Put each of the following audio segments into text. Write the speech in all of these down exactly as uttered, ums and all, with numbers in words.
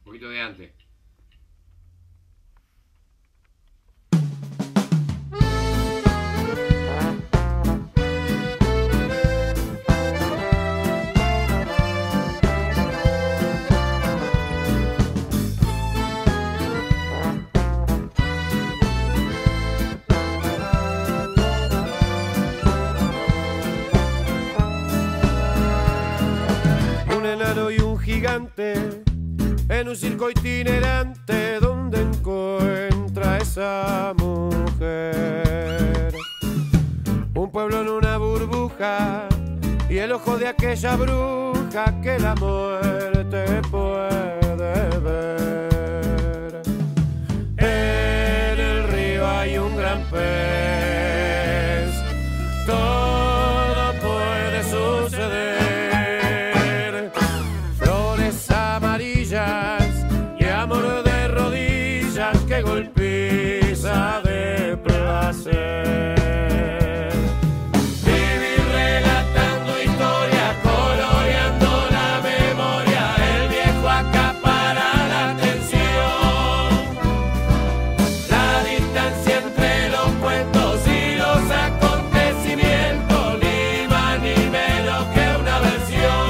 poquito de antes. Y un gigante en un circo itinerante donde encuentra esa mujer. Un pueblo en una burbuja y el ojo de aquella bruja que la muerte puede ver. En el río hay un gran pez, todo puede suceder. Y amor de rodillas que golpiza de placer. Vivir relatando historias, coloreando la memoria. El viejo acapara la atención. La distancia entre los cuentos y los acontecimientos, ni más ni menos que una versión.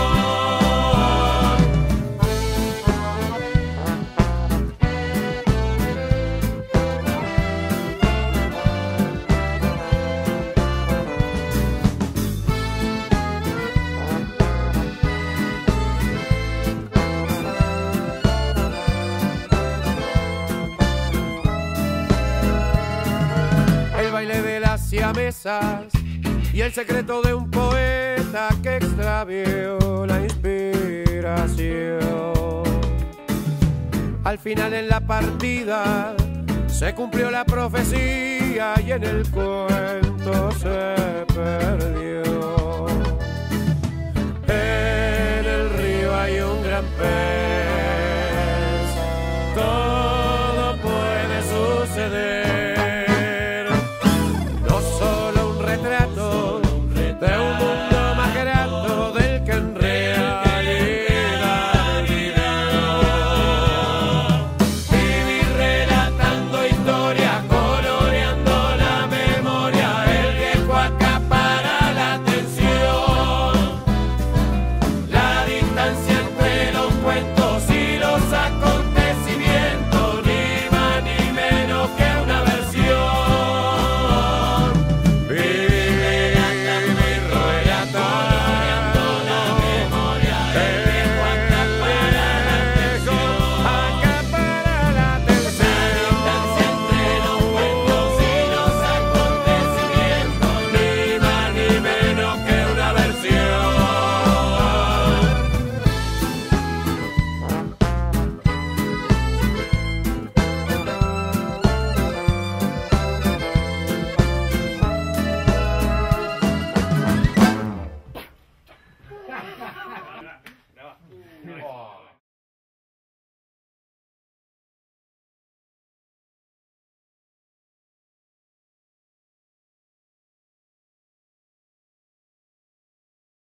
Mesas y el secreto de un poeta que extravió la inspiración. Al final en la partida se cumplió la profecía y en el cuento se